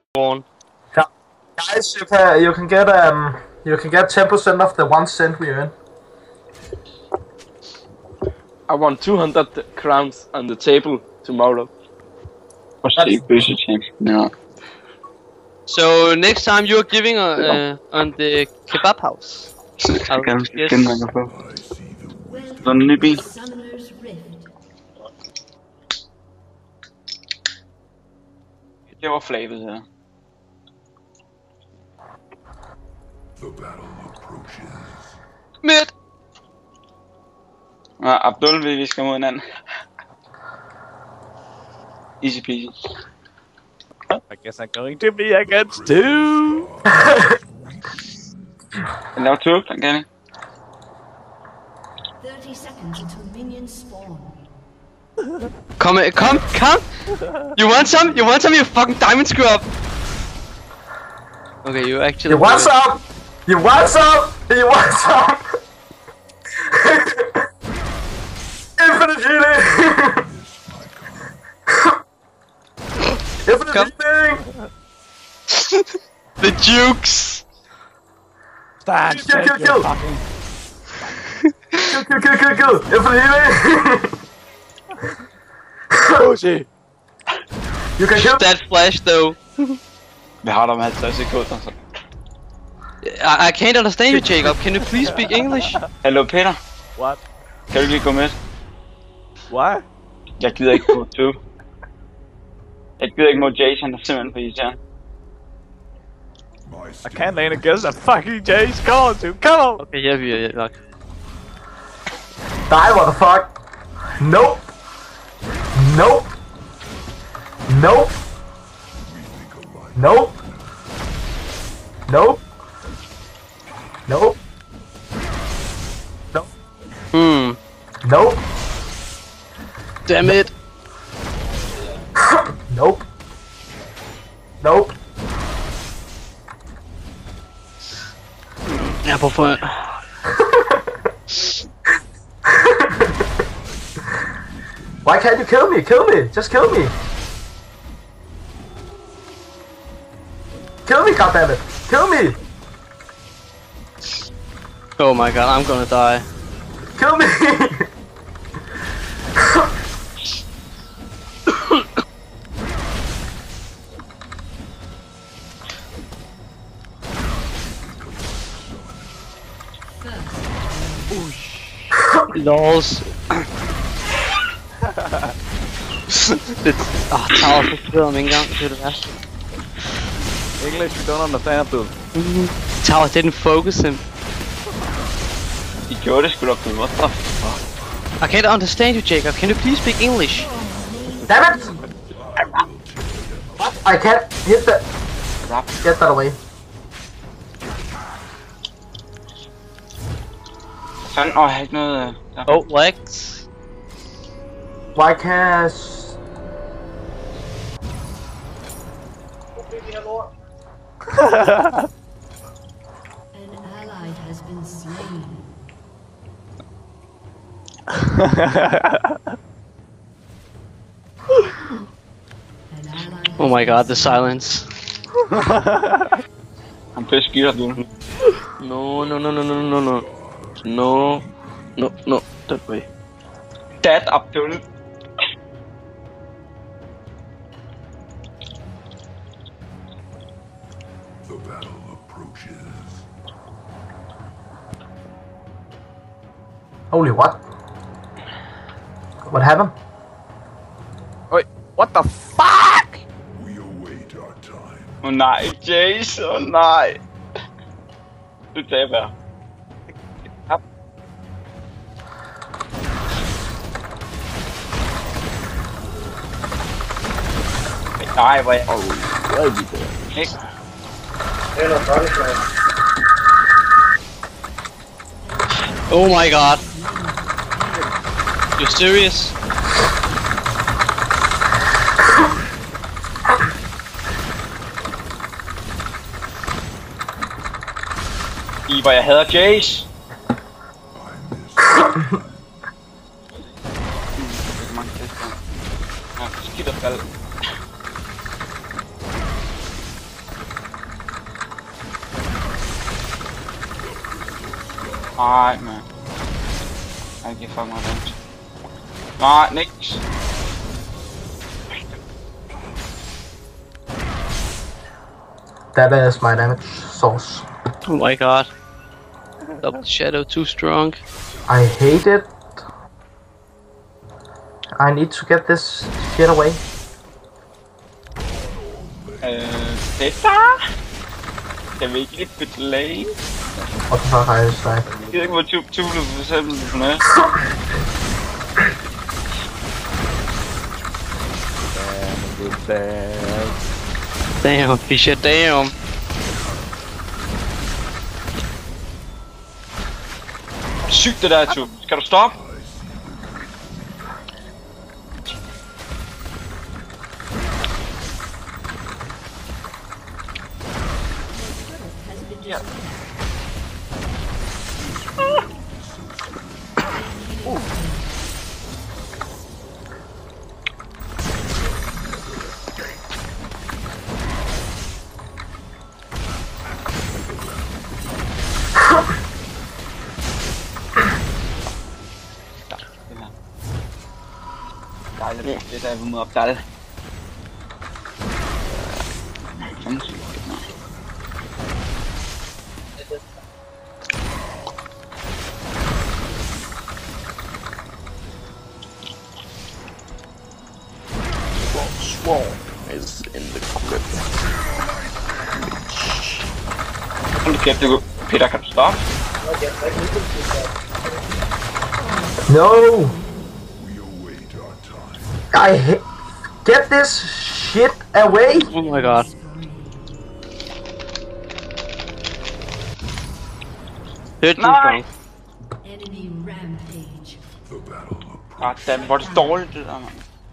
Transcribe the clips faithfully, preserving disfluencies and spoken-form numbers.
Spawn. Guys, you can you can get um you can get ten percent of the one cent we earn. I want two hundred crowns on the table tomorrow. No. So next time you're giving uh, uh, on the kebab house. Jeg kan skænde mig på. Så en ny bil. Det var flabet her. Midt! Nå, Abdul, vi skal mod hinanden. Easy peasy. I guess I'm going to be against two. Han laver tog, den kan jeg. thirty seconds until minions spawn. Come, come, come! You want some? You want some? You fucking diamond scrub! Okay, you actually. You want some? You want some? You want some? Infinite healing! Infinite Come. healing! The jukes! Stand, Kill, kill, take kill. your fucking... Kill, kill, kill, kill, kill! Infinite healing! Pussy! You can kill. That flash though. Vi har dem halvtreds sekunder, så. I, I can't understand you, Jacob. Can you please speak English? Hallo Peter, What? kan du ikke lige gå med? Why? Jeg gider ikke på to. Jeg gider ikke mod Jason, der er simpelthen for irriterende. I can't lane against a fucking Jace. Come on, dude. Come on. Okay, yeah, vi er nok. Die, what the fuck? Nope. Nope. Nope. Nope. Nope. Nope. Nope. Hmm. Nope. Damn it. Nope. Nope. Jeg er på for... Why can't you kill me? Kill me! Just kill me! Kill me, goddammit! Kill me! Oh my god, I'm gonna die. Kill me! Lols. det... Åh, oh, Tower forstyrrede ham ikke engang, det er det værste. English, we don't understand, Abdul. Mm. Tower didn't focus him. I gjorde det sgu da på what the fuck? I can't understand you, Jacob. Can you please speak English? Damn it! What? I can't hit the... Get that away. Sådan, åh, jeg har ikke noget... Der. Oh, legs. Why can't... An ally has been slain. An ally Oh my god, the silence. Han blev skidt, du. No, no, no, no, no, no, no. No. No, no, that way. Dad, Abdul. The battle approaches. Holy what? What happened? Wait, what the fuck? We await our time. Åh oh, nej, Jace, åh oh, nej. Du taber. Op. Nej, hvor er jeg... Oh, what are you doing? Ikke? Oh my god. You're serious? I, hvor jeg hader Jace. Skidt og fald. Nej, mand. Jeg giver fuck mig damage. Nej, niks. That is my damage source. Oh my god. Double shadow too strong. I hate it. I need to get this shit away. Øh, detta? Kan vi ikke lige bytte lane? What the fuck are you saying? Jeg ved ikke, hvor typ typ du for eksempel sådan er. Damn, Fisher, damn. Sygt det der, Tube. Skal du stoppe? Dejligt, det der er vi må opdage. Swarm is in the crypt. Hold da kæft, du Peter, kan du stoppe? No! We await our time. I hate. Get this shit away! Oh my god. Det er too strong. Enemy rampage. The battle Ah, damn, hvor er det dårligt det der, mand.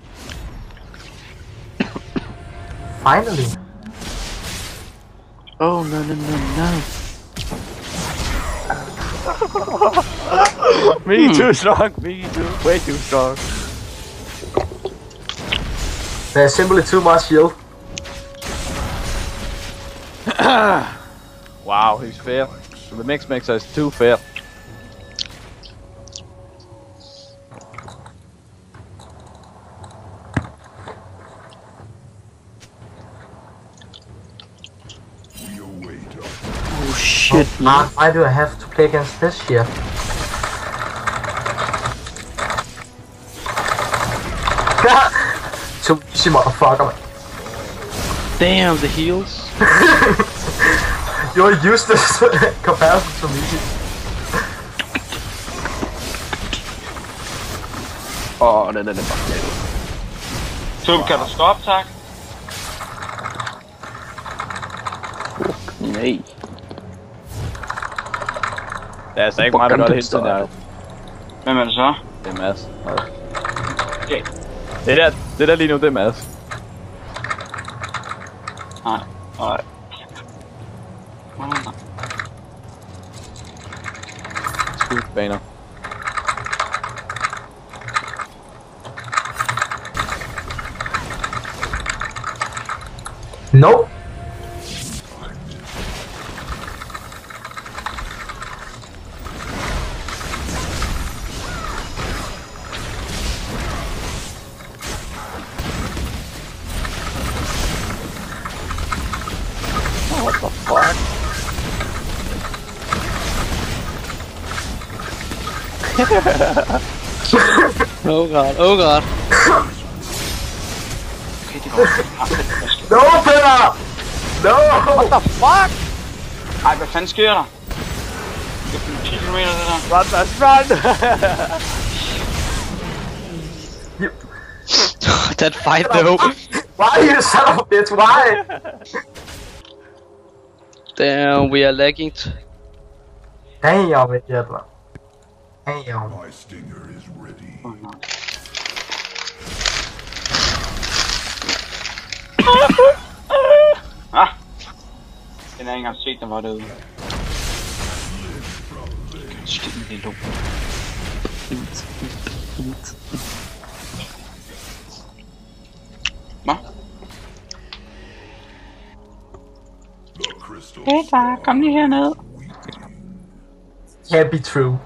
Finally. Oh no no no no. Me too strong, me too, way too strong. There's simply too much shield. Wow, he's fair. The mix mixer is too fair. we await our Oh shit, Ah, man. why do I have to play against this shit? Too easy, motherfucker. Damn, the heals. You're useless compared to me. Åh, den er det bare. Tube, kan du stoppe, tak? Nej. Der er altså ikke meget, der gør det hele tiden, der. Hvem er det så? Det er Mads. Okay. Det der, det der lige nu, det er Mads. Nej, nej. Nej, nej. Skudbaner. Nope. What the fuck? Oh god, oh god. Okay, det går. No, Peter! No! What the fuck? Ej, hvad fanden sker der? Det er ti kilometer, det der. Run, Mads, run! You, That fight though. why, you son of a bitch? Why? Damn, we are lagging. T Damn, it, man. Damn. My stinger is ready. Åh, nej. Ah! Den har jeg ikke engang set, der var derude. Skid med det lort. Hva? The crystal Peter, kom lige herned. Can't be true.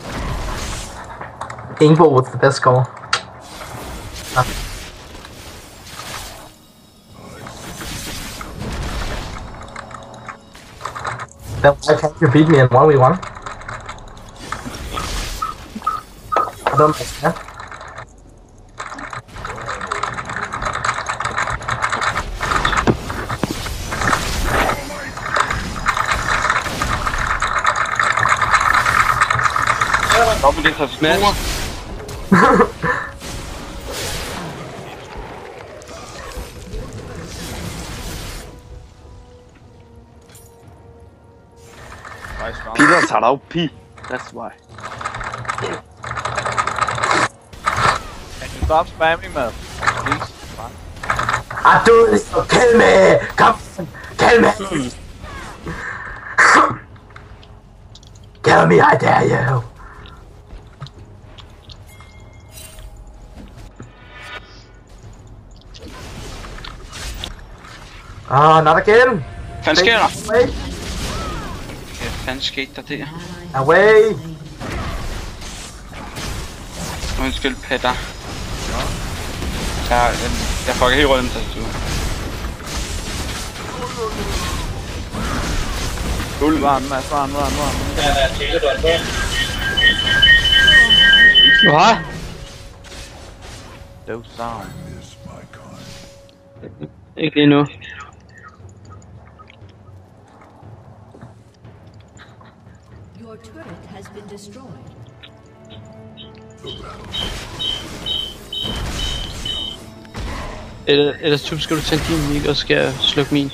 Ingbo with the best score. Ah. Then why can't you beat me in one v one? I don't understand. Dobbelt det tager Peter tager dig P. That's why. Can you stop spamming, man? Please. I do this to kill me! Come on! Kill me! Kill me, I dare you! Ah, not again! Hvad sker der? Away! Hvad fanden skete der der? Away! Undskyld, Peter. Jeg, jeg fucker helt rundt til du. Run, Mads, run, run, run. Hvad? Those sound. Miss my kind. Ikke lige nu. Your turret has been destroyed. Eller, ellers typisk skal du tænde din mic, og skal jeg slukke min.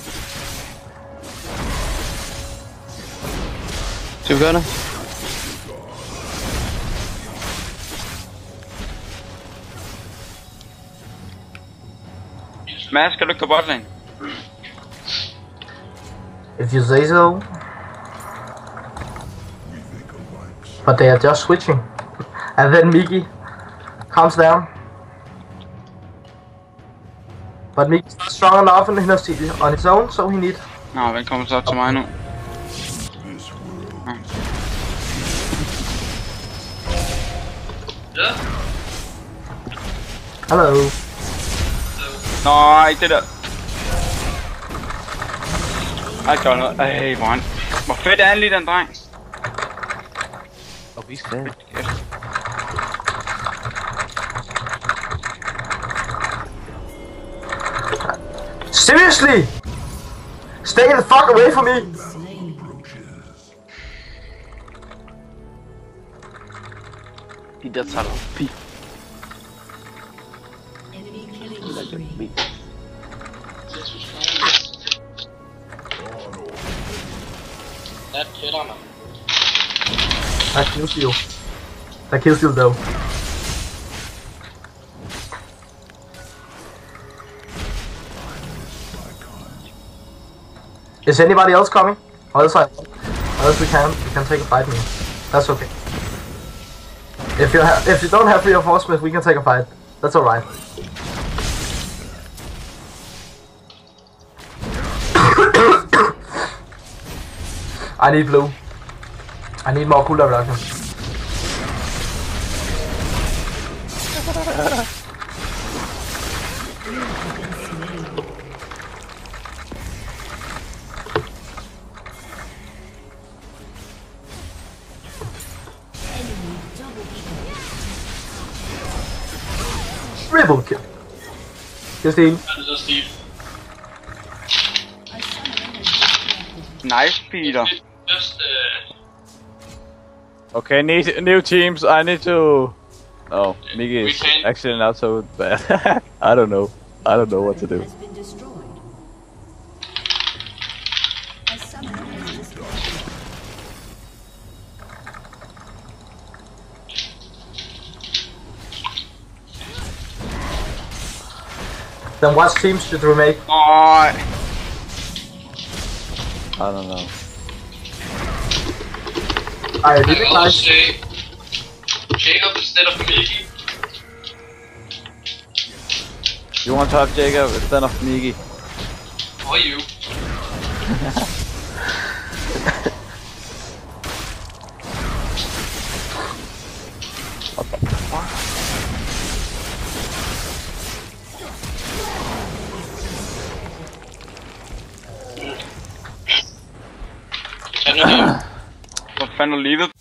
Skal vi gøre det? Mads, skal du ikke gå botlane? If you say so. But they are just switching. And then Miki comes down. But Miki's not strong enough on his, on his own, so he need. Nå, velkommen så til mig nu. Ja. Hello. Nej, det der. Ej, gør noget. Ej, hvor han... Hvor fedt er han lige, den dreng? Oh, he's dead. Seriously? Stay the fuck away from me! De der tager dig P. Enemy killing spree. That killer, man. That kills you. That kills you though. Is anybody else coming? Other side. Unless we can, we can take a fight me. That's okay. If you have, if you don't have reinforcements, we can take a fight. That's alright. I need blue. I need more cooldown reduction. Triple kill. Justine. Nice, Peter. Okay, need new teams. I need to. Oh, Miki is actually not so bad. I don't know. I don't know what to do. Has been destroyed. A summoner has disconnected. Then what teams should we make? Åh, I don't know. I really like. say Jacob instead of Miki. You want to have Jacob instead of Miki? Or you. Hvor fanden er livet?